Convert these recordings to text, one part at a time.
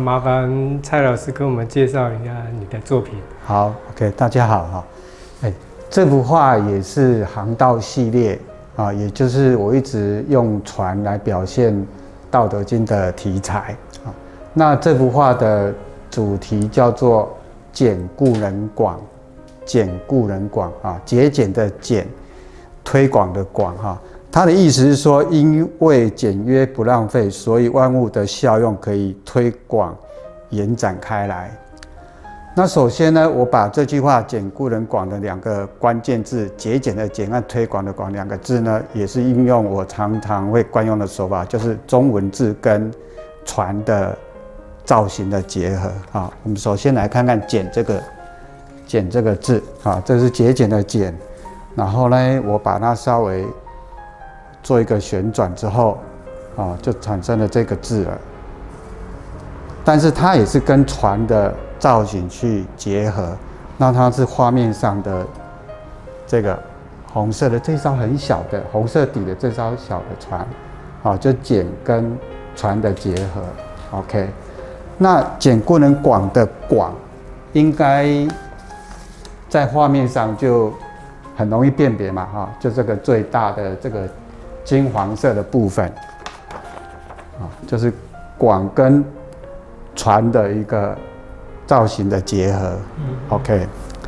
麻烦蔡老师跟我们介绍一下你的作品。 好 ，OK， 大家好哈。这幅画也是航道系列啊，也就是我一直用船来表现《道德经》的题材啊。那这幅画的主题叫做“简故人广”，简故人广啊，节俭的俭，推广的广哈。它的意思是说，因为简约不浪费，所以万物的效用可以推广延展开来。那首先呢，我把这句话“简故人广”的两个关键字“节俭的简”和“推广的广”两个字呢，也是应用我常常会惯用的手法，就是中文字跟船的造型的结合啊。我们首先来看看“简”这个字啊，这是节俭的“俭”。然后呢，我把它稍微做一个旋转之后啊，就产生了这个字了。但是它也是跟船的造型去结合，那它是画面上的这个红色的这艘很小的红色底的这艘小的船，啊，就简跟船的结合。OK， 那简故人广的广，应该在画面上就很容易辨别嘛，哈，就这个最大的这个金黄色的部分，啊，就是广跟船的一个造型的结合。OK，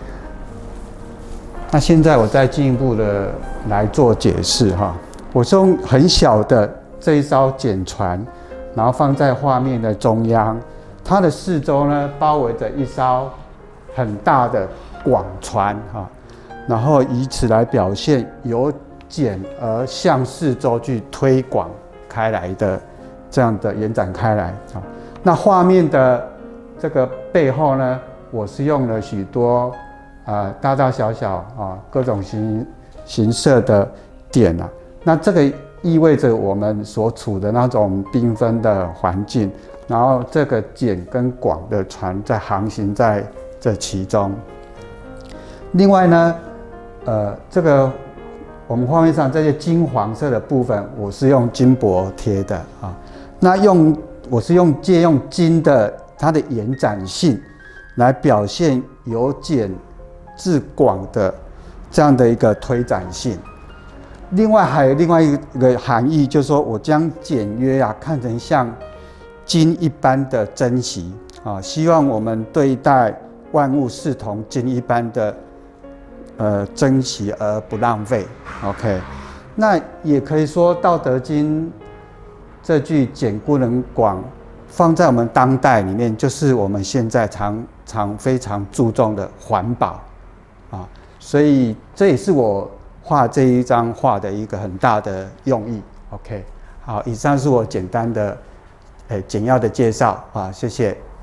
那现在我再进一步的来做解释哈。我是用很小的这一艘简船，然后放在画面的中央，它的四周呢包围着一艘很大的广船哈，然后以此来表现由简而向四周去推广开来的这样的延展开来啊。那画面的这个背后呢，我是用了许多大大小小啊各种形色的点啊。那这个意味着我们所处的那种缤纷的环境，然后这个简跟广的船在航行在这其中。另外呢，这个我们画面上这些金黄色的部分，我是用金箔贴的啊。那我是借用金的它的延展性来表现由简至广的这样的一个推展性。另外还有另外一个含义，就是说我将简约看成像金一般的珍惜啊，希望我们对待万物视同金一般的珍惜而不浪费。OK， 那也可以说《道德经》这句简故人广放在我们当代里面，就是我们现在非常注重的环保啊，所以这也是我画这一张画的一个很大的用意。OK， 好，以上是我简单的简要的介绍啊，谢谢。